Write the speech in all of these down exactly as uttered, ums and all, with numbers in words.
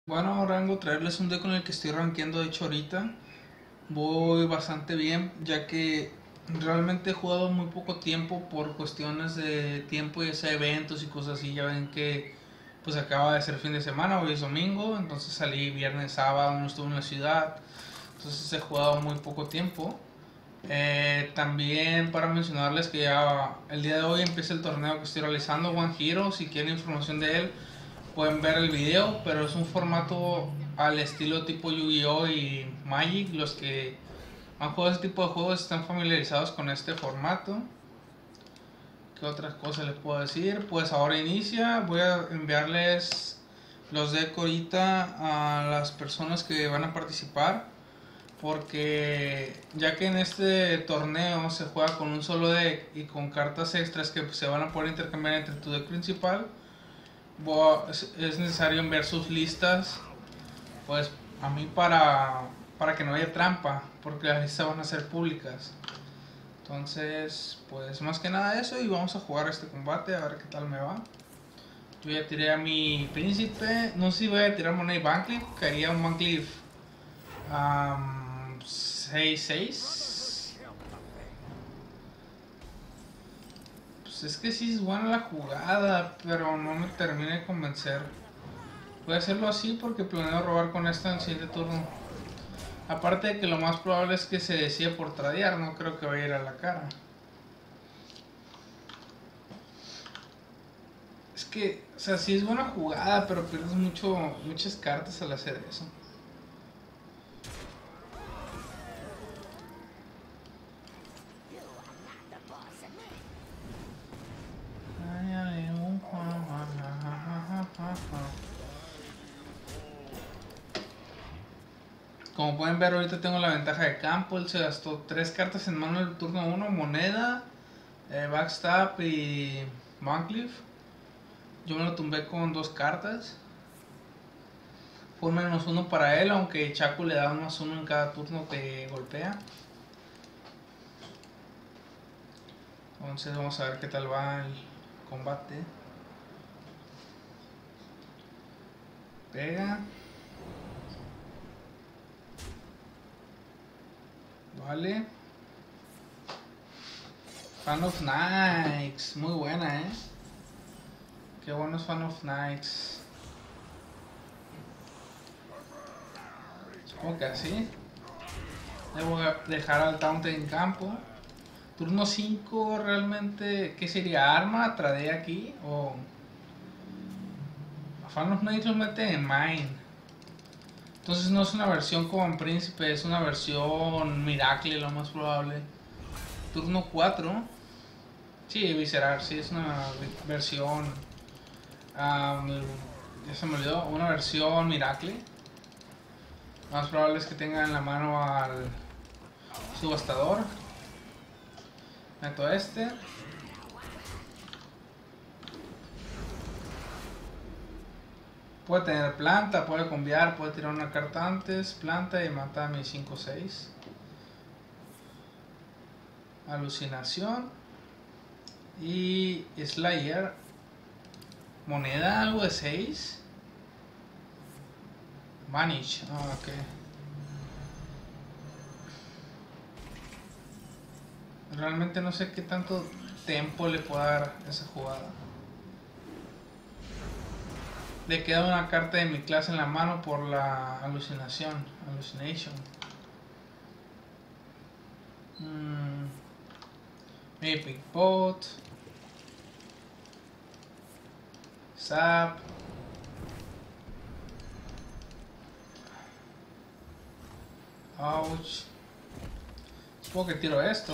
Bueno, Rango, traerles un deck con el que estoy rankeando. De hecho, ahorita voy bastante bien, ya que realmente he jugado muy poco tiempo por cuestiones de tiempo, y sea eventos y cosas así. Ya ven que pues acaba de ser fin de semana, hoy es domingo, entonces salí viernes, sábado, no estuve en la ciudad, entonces he jugado muy poco tiempo. Eh, también para mencionarles que ya el día de hoy empieza el torneo que estoy realizando, One Hero. Si quieren información de él, pueden ver el video, pero es un formato al estilo tipo Yu-Gi-Oh y Magic. Los que han jugado este tipo de juegos están familiarizados con este formato. ¿Qué otras cosas les puedo decir? Pues ahora inicia. Voy a enviarles los decks ahorita a las personas que van a participar, porque ya que en este torneo se juega con un solo deck y con cartas extras que se van a poder intercambiar entre tu deck principal, es necesario enviar sus listas, pues a mí, para, para que no haya trampa, porque las listas van a ser públicas. Entonces, pues más que nada eso, y vamos a jugar este combate a ver qué tal me va. Yo ya tiré a mi príncipe, no sé si voy a tirar moneda y Van Cleef, caería un Van Cleef um, seis seis. Pues es que sí es buena la jugada, pero no me termina de convencer. Voy a hacerlo así porque planeo robar con esto en el siguiente turno. Aparte de que lo más probable es que se decida por tradear, no creo que vaya a ir a la cara. Es que, o sea, sí es buena jugada, pero pierdes mucho, muchas cartas al hacer eso. Como pueden ver, ahorita tengo la ventaja de campo. Él se gastó tres cartas en mano en el turno uno: moneda, eh, backstab y Van Cleef. Yo me lo tumbé con dos cartas. Fue un menos uno para él, aunque Chaco le da un más uno en cada turno que golpea. Entonces vamos a ver qué tal va el combate. Pega. Vale. Fan of Nights. Muy buena, eh. Qué bueno es Fan of Nights. Supongo que así. Debo dejar al Taunt en campo. Turno cinco realmente. ¿Qué sería? ¿Arma? ¿Tradea aquí? O Fan of Nights lo mete en Mine. Entonces no es una versión como en Príncipe, es una versión Miracle, lo más probable. Turno cuatro. Sí, Viscerar, sí, es una versión. Um, ya se me olvidó, una versión Miracle. Más probable es que tenga en la mano al subastador. Meto este. Puede tener planta, puede cambiar, puede tirar una carta antes, planta y mata a mi cinco seis. Alucinación. Y Slayer. Moneda, algo de seis. Vanish, ah, ok. Realmente no sé qué tanto tiempo le puedo dar a esa jugada. Le queda una carta de mi clase en la mano por la alucinación. Hallucination. Mm. Epic Bot. Zap. Ouch. Supongo que tiro esto.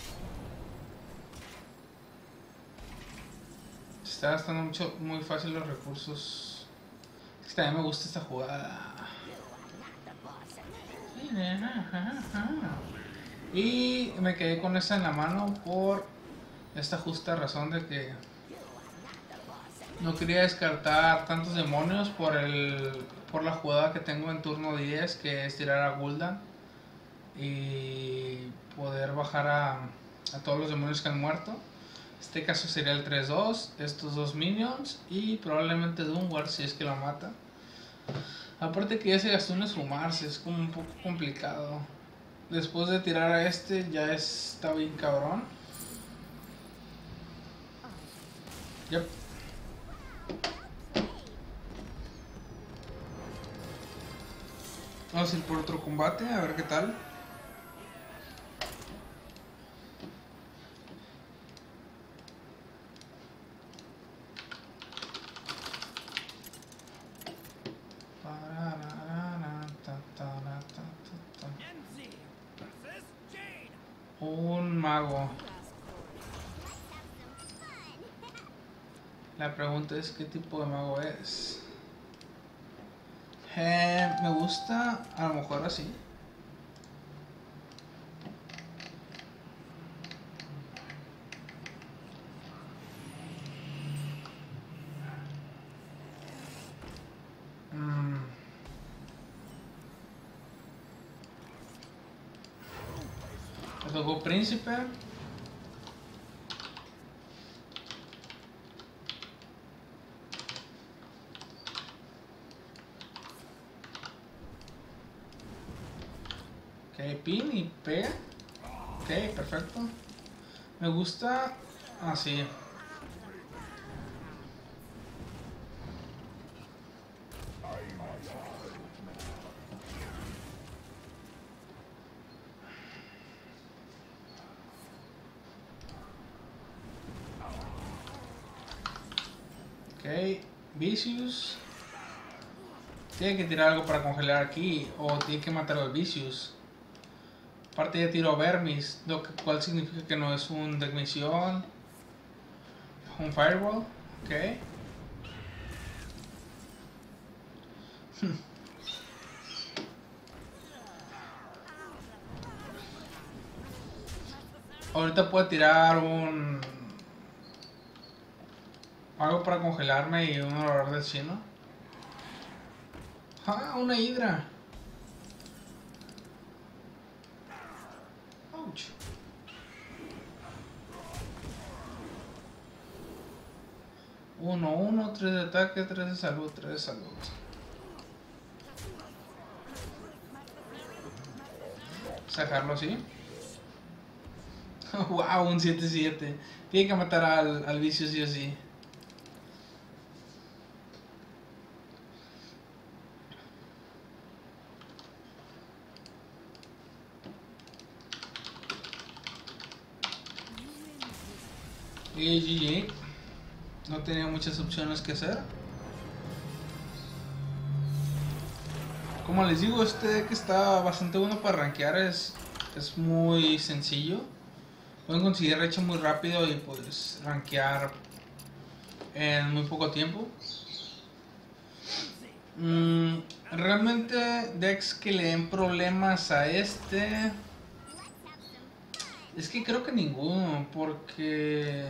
Se está gastando mucho, muy fácil los recursos. Es que también me gusta esta jugada. Y me quedé con esta en la mano por esta justa razón de que no quería descartar tantos demonios por el por la jugada que tengo en turno diez, que es tirar a Gul'dan y poder bajar a, a todos los demonios que han muerto. Este caso sería el tres dos, estos dos minions y probablemente Doomguard si es que lo mata. Aparte que ya se gastó en esfumarse, es como un poco complicado. Después de tirar a este, ya está bien cabrón. Yep. Vamos a ir por otro combate, a ver qué tal. Un mago. La pregunta es qué tipo de mago es. Eh, me gusta a lo mejor así. Mm. Me tocó príncipe. Ok, pin y P. Ok, perfecto. Me gusta así. Ok, Vicious. Tiene que tirar algo para congelar aquí o tiene que matar al Vicious. Aparte ya tiró Vermis, lo que, cual significa que no es un deck misión. Un Firewall, ok. Ahorita puedo tirar un... algo para congelarme y un orador del chino. Ah, una hidra. Ouch. Uno, uno, tres de ataque, tres de salud, tres de salud. Sacarlo así. Wow, un siete siete. Tiene que matar al, al vicio sí o sí. Y G G. No tenía muchas opciones que hacer. Como les digo, este deck está bastante bueno para rankear. Es, es muy sencillo. Pueden conseguir recha muy rápido y pues rankear en muy poco tiempo. Mm, realmente decks que le den problemas a este... Es que creo que ninguno, porque...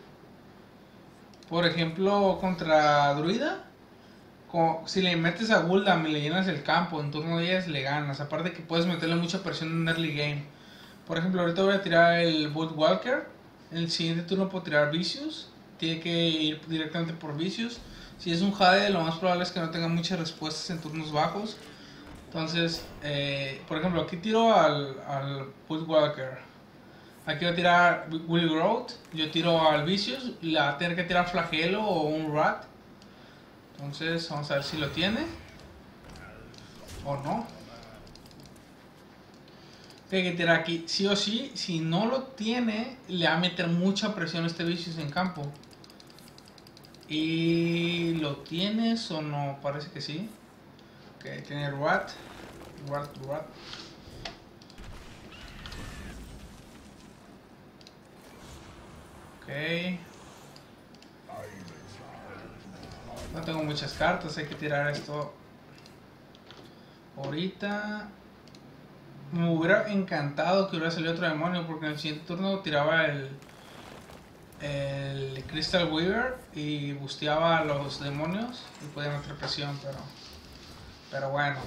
Por ejemplo, contra Druida, si le metes a Gul'dan y le llenas el campo en turno diez, le ganas. Aparte que puedes meterle mucha presión en early game. Por ejemplo, ahorita voy a tirar el Walker. En el siguiente turno puedo tirar Vicious. Tiene que ir directamente por Vicious. Si es un Jade, lo más probable es que no tenga muchas respuestas en turnos bajos. Entonces, eh, por ejemplo, aquí tiro al, al Walker. Aquí voy a tirar Will Growth. Yo tiro al Vicious. La va a tener que tirar Flagelo o un Rat. Entonces, vamos a ver si lo tiene o no. Tiene que tirar aquí, sí o sí. Si no lo tiene, le va a meter mucha presión a este Vicious en campo. ¿Y lo tienes o no? Parece que sí. Ok, tiene Rat. Rat, Rat. Ok. No tengo muchas cartas, hay que tirar esto ahorita. Me hubiera encantado que hubiera salido otro demonio, porque en el siguiente turno tiraba el, el Crystal Weaver y busteaba a los demonios y podía meter presión, pero, pero bueno.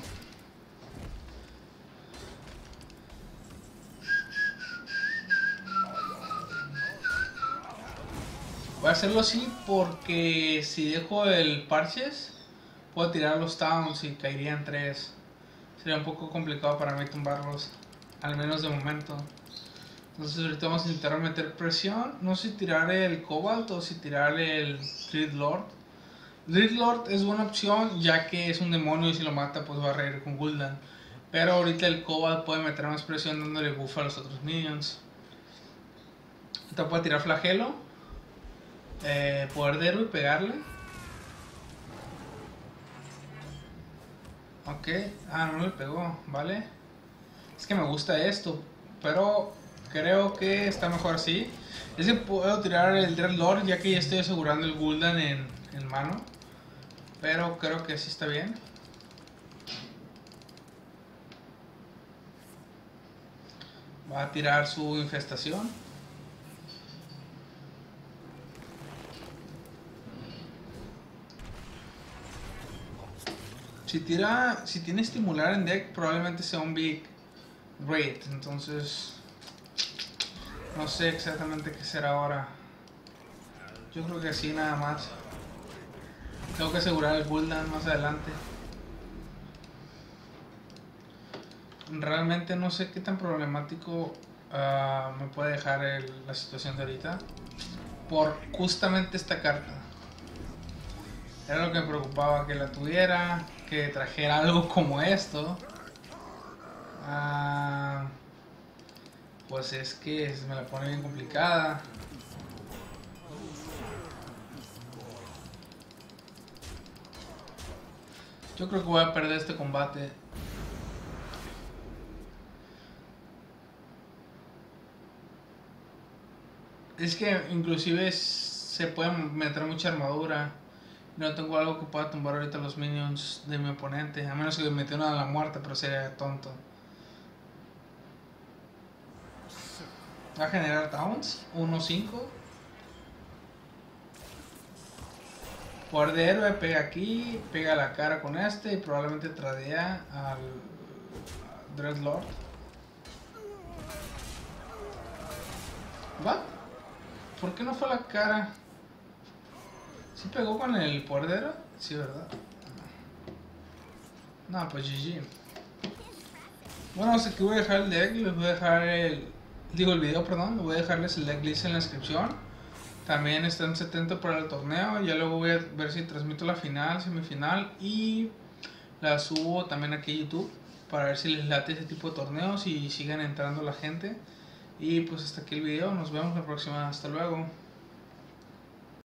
Voy a hacerlo así porque si dejo el Parches puedo tirar los towns y caerían tres. Sería un poco complicado para mí tumbarlos, al menos de momento. Entonces ahorita vamos a intentar meter presión. No sé si tirar el Cobalt o si tirar el Dreadlord. Dreadlord es buena opción ya que es un demonio y si lo mata pues va a reír con Gul'dan. Pero ahorita el Cobalt puede meter más presión dándole buff a los otros minions. Ahorita puede tirar flagelo, eh, poder de héroe y pegarle. Ok, ah, no le pegó, vale. Es que me gusta esto, pero creo que está mejor así. Es que puedo tirar el Dreadlord ya que ya estoy asegurando el Gul'dan en, en mano. Pero creo que sí está bien. Va a tirar su infestación. Si tira, si tiene estimular en deck, probablemente sea un big raid. Entonces, no sé exactamente qué será ahora. Yo creo que así nada más. Tengo que asegurar el Gul'dan más adelante. Realmente no sé qué tan problemático uh, me puede dejar el, la situación de ahorita. Por justamente esta carta. Era lo que me preocupaba, que la tuviera, que trajera algo como esto. Uh, pues es que me la pone bien complicada. Yo creo que voy a perder este combate. Es que inclusive se puede meter mucha armadura. No tengo algo que pueda tumbar ahorita los minions de mi oponente. A menos que me metiera a la muerte, pero sería tonto. Va a generar towns. uno cinco. Poder de héroe, pega aquí. Pega la cara con este. Y probablemente tradea al Dreadlord. ¿Va? ¿Por qué no fue la cara? ¿Sí pegó con el poder de héroe? Sí, ¿verdad? No, pues G G. Bueno, así que voy a dejar el deck. Les voy a dejar el... Digo, el video, perdón. Les voy a dejarles el deck list en la descripción. También están setenta para el torneo. Ya luego voy a ver si transmito la final, semifinal. Y la subo también aquí a YouTube. Para ver si les late ese tipo de torneos y sigan entrando la gente. Y pues hasta aquí el video. Nos vemos la próxima. Hasta luego.